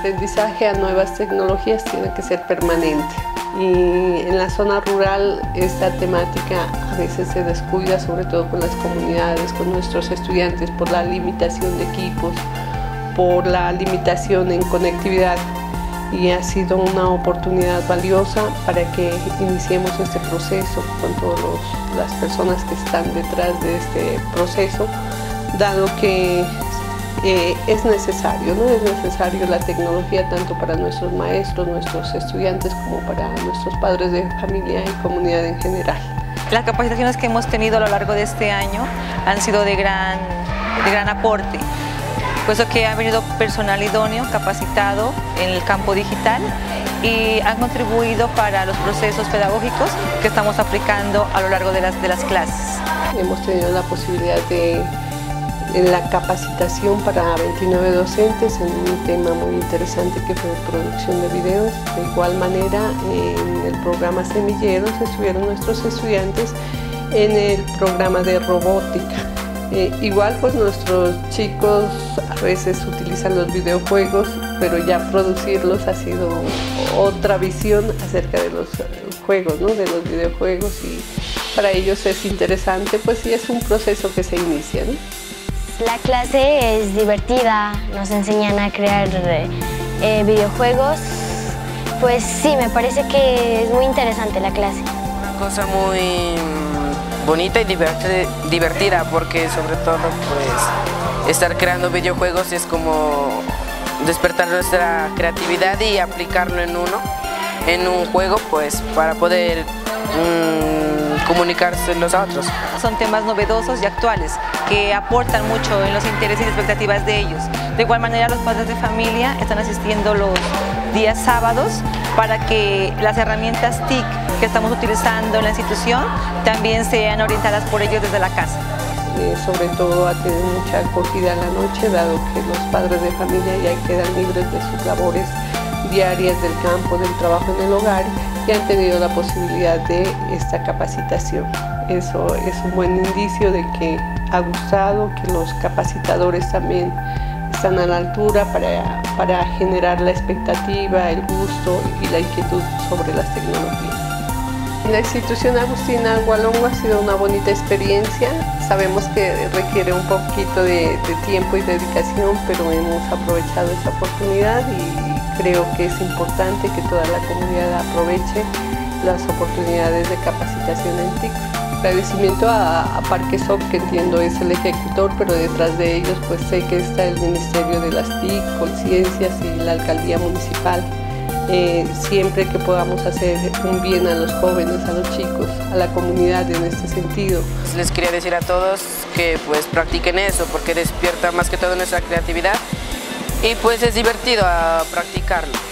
aprendizaje a nuevas tecnologías tiene que ser permanente. Y en la zona rural esta temática a veces se descuida, sobre todo con las comunidades, con nuestros estudiantes, por la limitación de equipos, por la limitación en conectividad. Y ha sido una oportunidad valiosa para que iniciemos este proceso con todas las personas que están detrás de este proceso, dado que es necesario, ¿no? Es necesario la tecnología tanto para nuestros maestros, nuestros estudiantes, como para nuestros padres de familia y comunidad en general. Las capacitaciones que hemos tenido a lo largo de este año han sido de gran aporte, puesto que ha venido personal idóneo, capacitado en el campo digital y han contribuido para los procesos pedagógicos que estamos aplicando a lo largo de las clases. Hemos tenido la posibilidad de la capacitación para 29 docentes en un tema muy interesante que fue producción de videos. De igual manera, en el programa Semilleros estuvieron nuestros estudiantes en el programa de robótica. Igual pues nuestros chicos a veces utilizan los videojuegos, pero ya producirlos ha sido otra visión acerca de los juegos, ¿no? De los videojuegos, y para ellos es interesante, pues sí, es un proceso que se inicia, ¿no? La clase es divertida, nos enseñan a crear videojuegos. Pues sí, me parece que es muy interesante la clase. Una cosa muy bonita y divertida, porque sobre todo pues estar creando videojuegos es como despertar nuestra creatividad y aplicarlo en un juego, pues para poder comunicarse los a otros. Son temas novedosos y actuales que aportan mucho en los intereses y expectativas de ellos. De igual manera, los padres de familia están asistiendo los días sábados para que las herramientas TIC que estamos utilizando en la institución también sean orientadas por ellos desde la casa. Sobre todo ha tenido mucha acogida en la noche, dado que los padres de familia ya quedan libres de sus labores diarias del campo, del trabajo en el hogar, y han tenido la posibilidad de esta capacitación. Eso es un buen indicio de que ha gustado, que los capacitadores también están a la altura para generar la expectativa, el gusto y la inquietud sobre las tecnologías. La institución Agustina Hualongo ha sido una bonita experiencia. Sabemos que requiere un poquito de tiempo y dedicación, pero hemos aprovechado esa oportunidad y creo que es importante que toda la comunidad aproveche las oportunidades de capacitación en TIC. Agradecimiento a Parquesoc, que entiendo es el ejecutor, pero detrás de ellos pues sé que está el Ministerio de las TIC, Conciencias y la Alcaldía Municipal. Siempre que podamos hacer un bien a los jóvenes, a los chicos, a la comunidad en este sentido. Les quería decir a todos que pues practiquen eso, porque despierta más que todo nuestra creatividad y pues es divertido practicarlo.